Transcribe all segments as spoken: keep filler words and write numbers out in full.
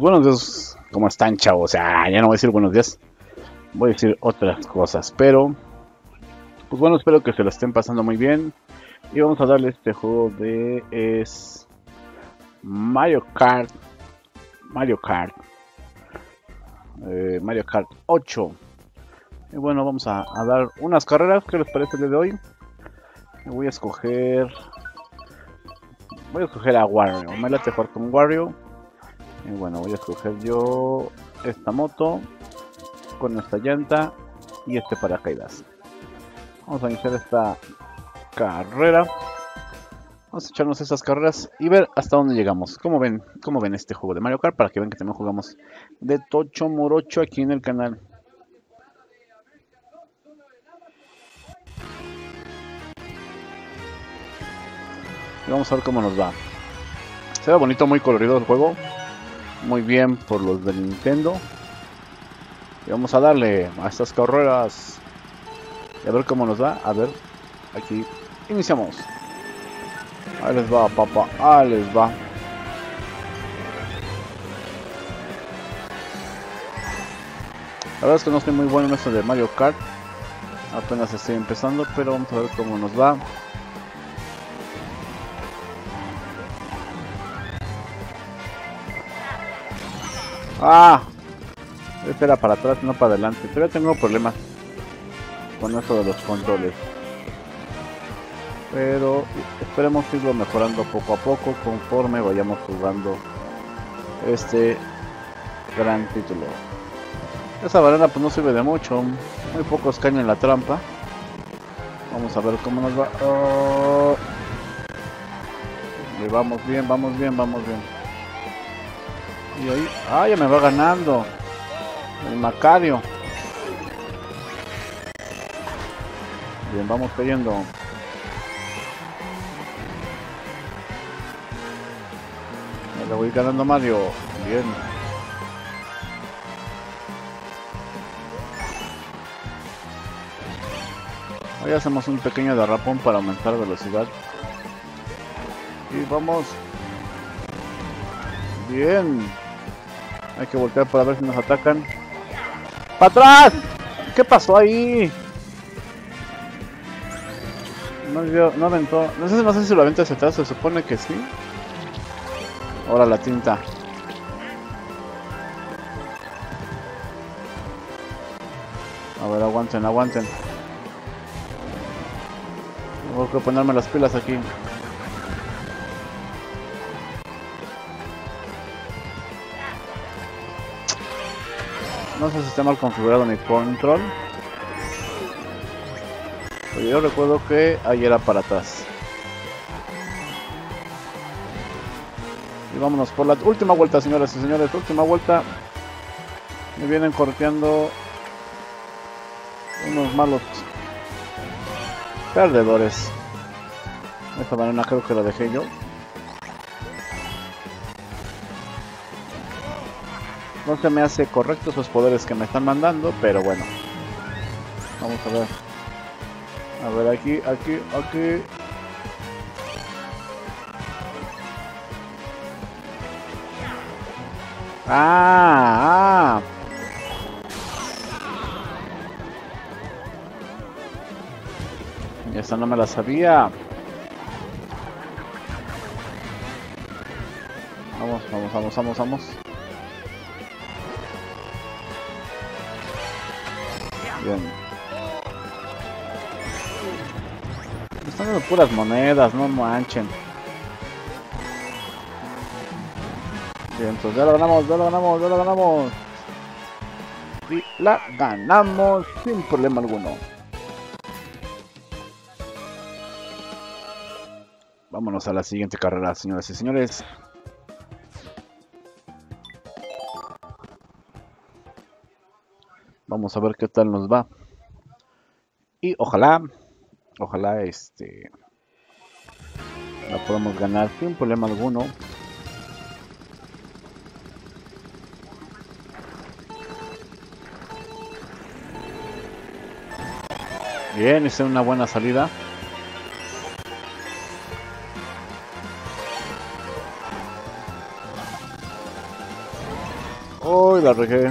buenos días, ¿cómo están, chavos? Ah, ya no voy a decir buenos días, voy a decir otras cosas, pero pues bueno, espero que se lo estén pasando muy bien. Y vamos a darle este juego de es Mario Kart, Mario Kart, eh, Mario Kart ocho. Y bueno, vamos a, a dar unas carreras. ¿Qué les parece el día de hoy? Voy a escoger, voy a escoger a Wario. Me late jugar con Wario. Y bueno, voy a escoger yo esta moto con esta llanta y este paracaídas. Vamos a iniciar esta carrera. Vamos a echarnos esas carreras y ver hasta dónde llegamos. ¿Cómo ven? ¿Cómo ven este juego de Mario Kart? Para que vean que también jugamos de Tocho Morocho aquí en el canal. Y vamos a ver cómo nos va. Se ve bonito, muy colorido el juego. Muy bien por los del Nintendo. Y vamos a darle a estas carreras. Y a ver cómo nos va. A ver, aquí iniciamos. Ahí les va, papá. Ahí les va. La verdad es que no estoy muy bueno en esto de Mario Kart. Apenas estoy empezando, pero vamos a ver cómo nos va. ¡Ah! Este era para atrás, no para adelante. Todavía tengo problemas con esto de los controles. Pero esperemos irlo mejorando poco a poco conforme vayamos jugando este gran título. Esa banana pues no sirve de mucho. Muy pocos caen en la trampa. Vamos a ver cómo nos va. Oh. Y vamos bien, vamos bien, vamos bien. Y ahí, ah, ya me va ganando el Macario. Bien, vamos cayendo. Me lo voy ganando Mario. Bien. Hoy hacemos un pequeño derrapón para aumentar velocidad. Y vamos. Bien. Hay que voltear para ver si nos atacan. ¡Para atrás! ¿Qué pasó ahí? No, dio, no aventó. No sé, no sé si lo aventa hacia atrás. Se supone que sí. Ahora la tinta. A ver, aguanten, aguanten. Tengo que ponerme las pilas aquí. No sé si está mal configurado mi control. Pero yo recuerdo que ahí era para atrás. Y vámonos por la última vuelta, señoras y señores. Última vuelta. Me vienen corteando unos malos perdedores. Esta banana creo que la dejé yo. No se me hace correcto esos poderes que me están mandando, pero bueno. Vamos a ver. A ver, aquí, aquí, aquí. Ah, ah. Esta no me la sabía. Vamos, vamos, vamos, vamos, vamos. Bien. Me están dando puras monedas, no manchen. Bien, entonces ya lo ganamos, ya lo ganamos, ya lo ganamos. Y la ganamos sin problema alguno. Vámonos a la siguiente carrera, señoras y señores. Vamos a ver qué tal nos va. Y ojalá, ojalá este la podamos ganar sin problema alguno. Bien, esa es una buena salida. Uy, la regué.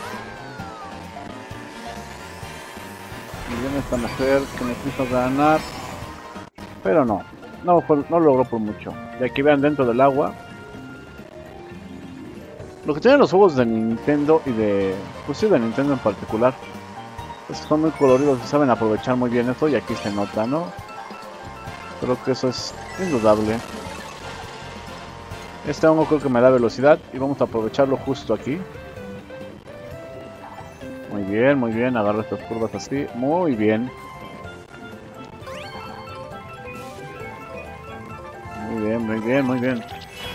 Y viene esta mujer que me quiso ganar. Pero no. No, fue, no logró por mucho. Y aquí vean dentro del agua. Lo que tienen los juegos de Nintendo y de... Pues sí, de Nintendo en particular. Es que son muy coloridos y saben aprovechar muy bien eso. Y aquí se nota, ¿no? Creo que eso es indudable. Este hongo creo que me da velocidad. Y vamos a aprovecharlo justo aquí. Muy bien, muy bien. Agarro estas curvas así. Muy bien. Muy bien, muy bien, muy bien.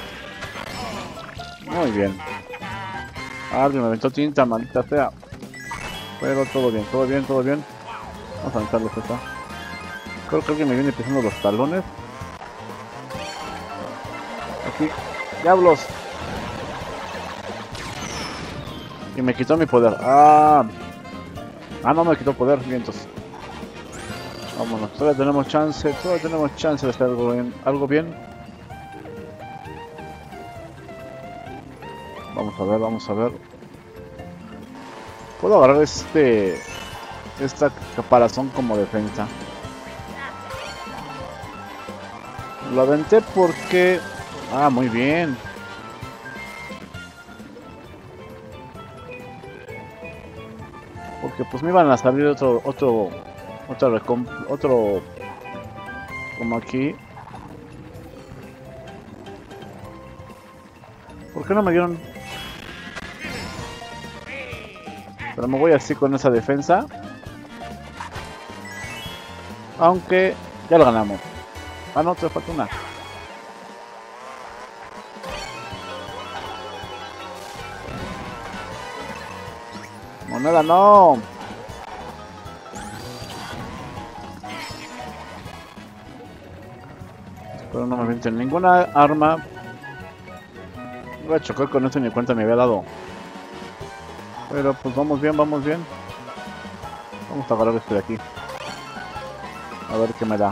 Muy bien. Arby me aventó tinta, maldita sea. Pero todo bien, todo bien, todo bien. Vamos a aventarles esta. Creo que alguien me viene pisando los talones. Aquí. ¡Diablos! Y me quitó mi poder. ¡Ah! Ah, no me quitó poder, vientos. Vámonos, todavía tenemos chance, todavía tenemos chance de hacer algo bien. Algo bien. Vamos a ver, vamos a ver. Puedo agarrar este... Esta caparazón como defensa. Lo aventé porque... Ah, muy bien. Porque pues me iban a salir otro... Otro... Otro... Otro... Como aquí. ¿Por qué no me dieron...? Pero me voy así con esa defensa. Aunque ya lo ganamos. Ah, no, te falta una. Moneda, no. Espero no me avienten ninguna arma. Voy a chocar con esto y ni cuenta me había dado. Pero pues vamos bien, vamos bien. Vamos a agarrar este de aquí. A ver qué me da.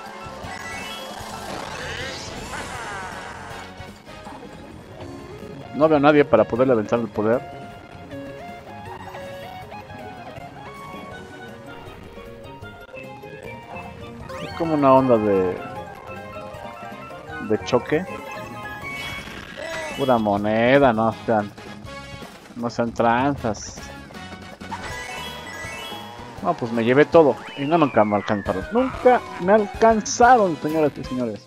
No veo a nadie para poderle aventar el poder. Es como una onda de... de choque. Pura moneda, no sean... No sean tranzas. No, pues me llevé todo. Y no, nunca me alcanzaron. Nunca me alcanzaron, señoras y señores.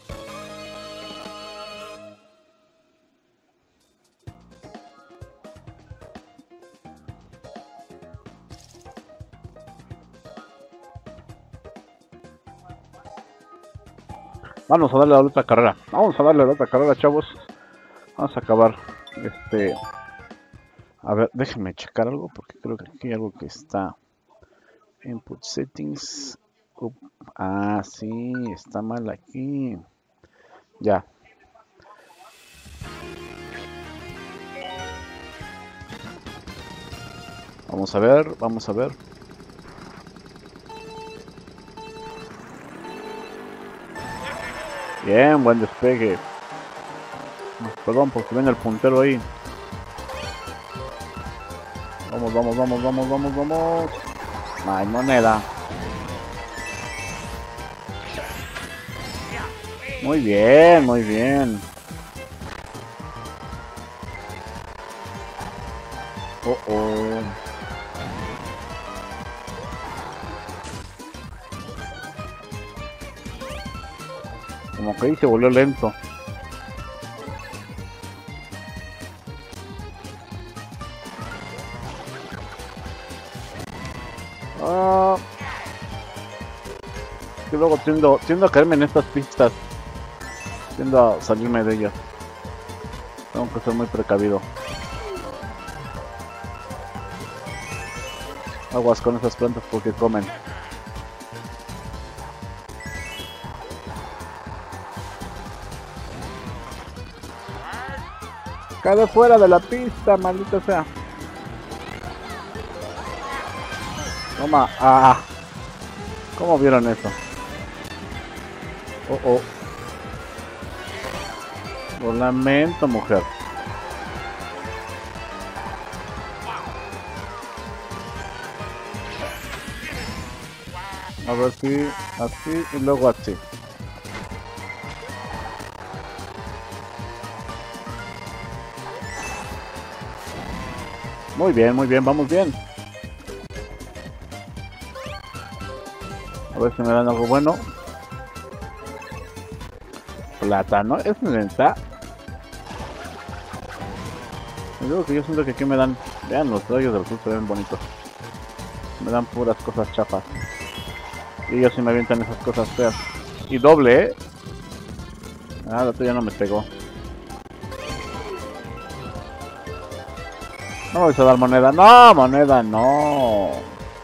Vamos a darle a la otra carrera. Vamos a darle a la otra carrera, chavos. Vamos a acabar. Este... A ver, déjenme checar algo. Porque creo que aquí hay algo que está... Input settings. Up. Ah, sí, está mal aquí. Ya. Vamos a ver, vamos a ver. Bien, buen despegue. Perdón, porque viene el puntero ahí. Vamos, vamos, vamos, vamos, vamos, vamos. No hay moneda. Muy bien, muy bien. Oh, oh. Como que ahí se volvió lento. Ah. Que luego tiendo, tiendo a caerme en estas pistas. Tiendo a salirme de ellas. Tengo que ser muy precavido. Aguas con esas plantas porque comen. Cae fuera de la pista, maldita sea. Toma. Ah. ¿Cómo vieron eso? Oh, oh. Lo lamento, mujer. A ver si así y luego así. Muy bien, muy bien, vamos bien. A ver si me dan algo bueno. Plátano, es neta. Y luego que yo siento que aquí me dan. Vean, los rayos del sur se ven bonitos. Me dan puras cosas chafas. Y ellos sí me avientan esas cosas feas. Y doble, ¿eh? Ah, la tuya no me pegó. No me vais a dar moneda. No, moneda, no.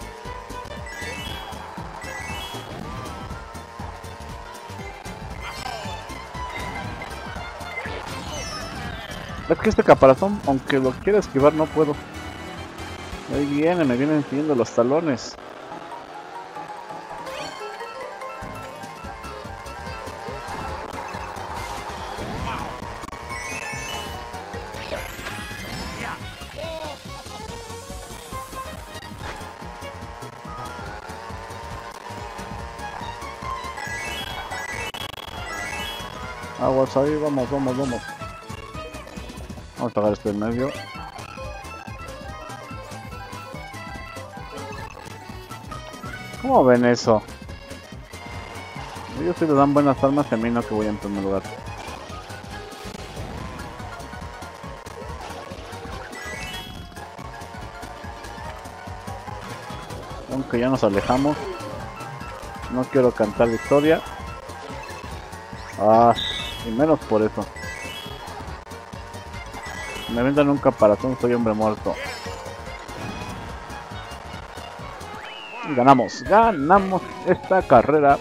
Es que este caparazón, aunque lo quiera esquivar, no puedo. Ahí viene, me vienen siguiendo los talones. Aguas ahí, vamos, vamos, vamos. Vamos a apagar este en medio. ¿Cómo ven eso? Ellos sí le dan buenas armas y a mí no, que voy en primer lugar. Aunque ya nos alejamos. No quiero cantar victoria. Ah, y menos por eso. Me vendan un caparazón, soy hombre muerto. Y ganamos, ganamos esta carrera.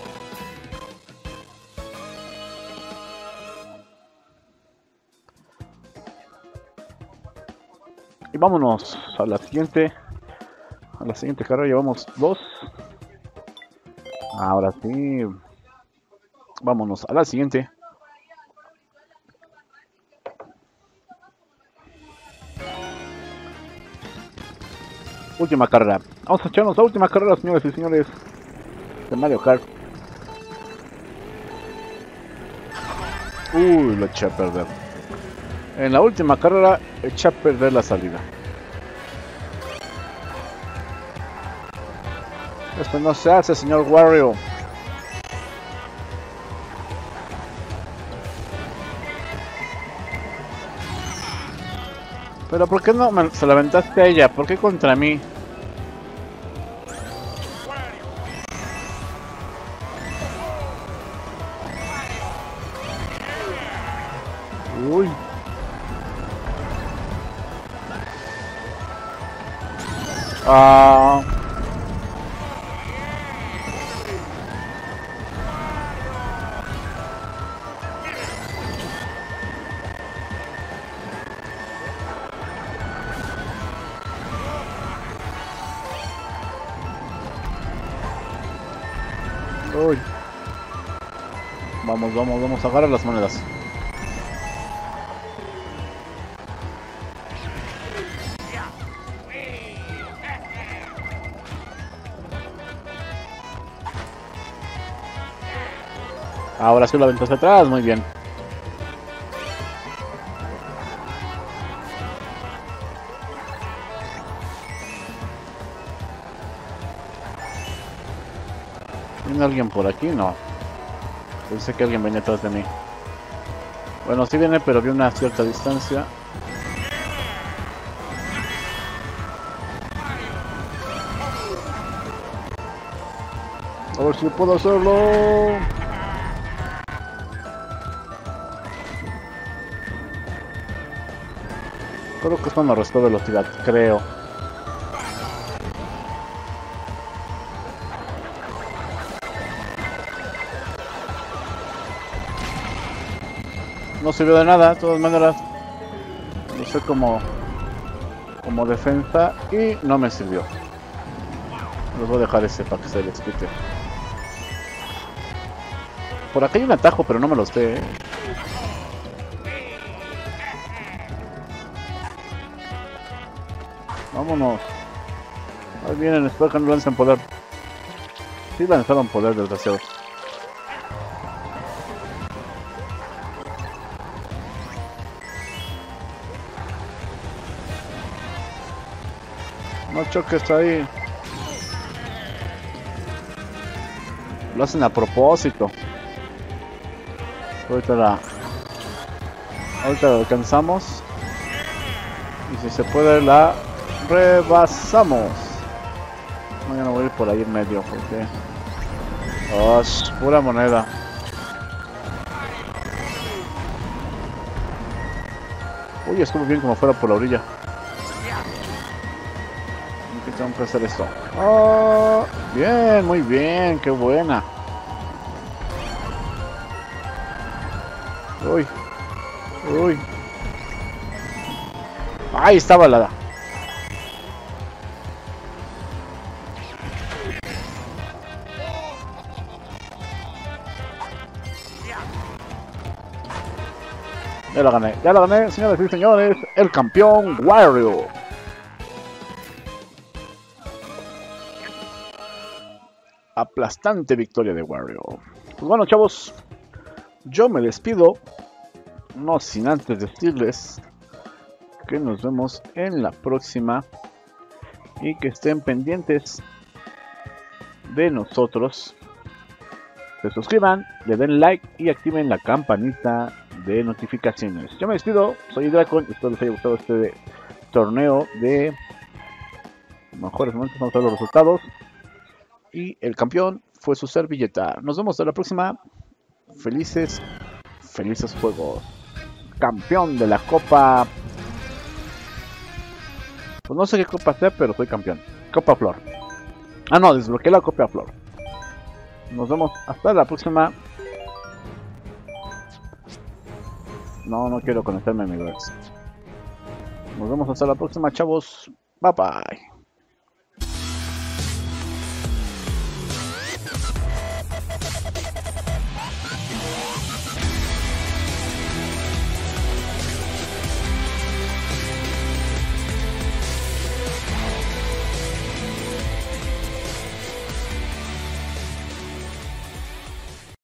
Y vámonos a la siguiente. A la siguiente carrera llevamos dos. Ahora sí. Vámonos a la siguiente. Última carrera. Vamos a echarnos la última carrera, señores y señores, de Mario Kart. Uy, lo eché a perder. En la última carrera eché a perder la salida. Esto no se hace, señor Wario. Pero ¿por qué no me, se la aventaste a ella? ¿Por qué contra mí? Uy. Ah. Uy. Vamos, vamos, vamos a agarrar las monedas. Ahora sí lo aventó hacia atrás, muy bien. ¿Viene alguien por aquí? No. Pensé que alguien venía atrás de mí. Bueno, sí viene, pero vi una cierta distancia. A ver si puedo hacerlo. Creo que esto me restó velocidad, creo. No sirvió de nada, de todas maneras. Lo usé como, como defensa y no me sirvió. Les voy a dejar ese para que se les quite. Por acá hay un atajo, pero no me los ve, ¿eh? Vámonos. Ahí vienen, espero que no lancen poder. Sí lanzaron poder desgraciados. No choques ahí. Lo hacen a propósito. Ahorita la... Ahorita lo alcanzamos. Y si se puede la rebasamos. No, ya no voy a ir por ahí en medio porque... Oh, es pura moneda. Uy, estuvo bien como fuera por la orilla. Tengo que hacer esto. Oh, bien, muy bien, qué buena. Uy, uy. Ahí estaba la. Ya la gané, ya la gané, señores y señores. El campeón Wario. Aplastante victoria de Wario. Pues bueno, chavos, yo me despido, no sin antes decirles que nos vemos en la próxima y que estén pendientes de nosotros, se suscriban, le den like y activen la campanita de notificaciones. Yo me despido, soy Dracon, espero les haya gustado este torneo de mejores momentos. Vamos a ver los resultados. Y el campeón fue su servilleta. Nos vemos hasta la próxima. Felices, felices juegos. Campeón de la Copa. Pues no sé qué copa sea, pero soy campeón. Copa Flor. Ah, no, desbloqueé la Copa Flor. Nos vemos hasta la próxima. No, no quiero conectarme a mi Verx. Nos vemos hasta la próxima, chavos. Bye bye.